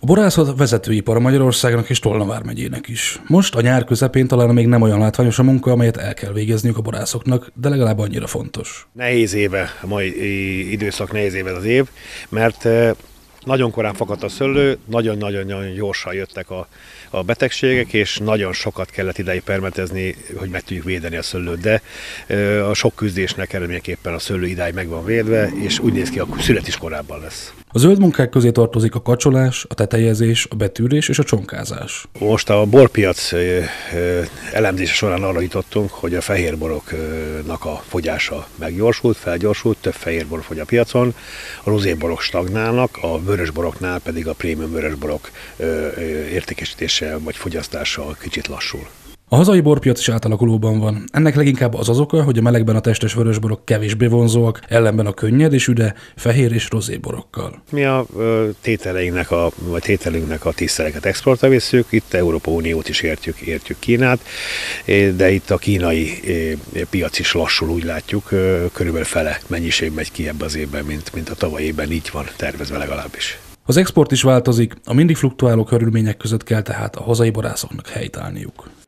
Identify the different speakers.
Speaker 1: A borászat vezetőipar Magyarországnak és Tolna vármegyének is. Most a nyár közepén talán még nem olyan látványos a munka, amelyet el kell végezniük a borászoknak, de legalább annyira fontos.
Speaker 2: Nehéz éve, a mai időszak nehéz éve az év, mert nagyon korán fakadt a szőlő, nagyon-nagyon gyorsan jöttek a betegségek, és nagyon sokat kellett ideig permetezni, hogy meg tudjuk védeni a szőlőt, de a sok küzdésnek eredményeképpen a szőlő idáig meg van védve, és úgy néz ki, a szület is korábban lesz.
Speaker 1: A zöld munkák közé tartozik a kacsolás, a tetejezés, a betűrés és a csonkázás.
Speaker 2: Most a borpiac elemzése során arra jutottunk, hogy a fehérboroknak a fogyása meggyorsult, felgyorsult, több fehérbor fogy a piacon, a rozéborok stagnálnak, a vörösboroknál pedig a prémium vörösborok értékesítése vagy fogyasztása kicsit lassul.
Speaker 1: A hazai borpiac is átalakulóban van. Ennek leginkább az oka, hogy a melegben a testes vörösborok kevésbé vonzóak, ellenben a könnyed és üde fehér és rozéborokkal.
Speaker 2: Mi a tételünknek a tízszereket exportra visszük, itt Európa Uniót is értjük Kínát, de itt a kínai piac is lassul, úgy látjuk, körülbelül fele mennyiség megy ki ebbe az évben, mint a tavalyi évben, így van tervezve legalábbis.
Speaker 1: Az export is változik, a mindig fluktuáló körülmények között kell tehát a hazai borászoknak helytállniuk.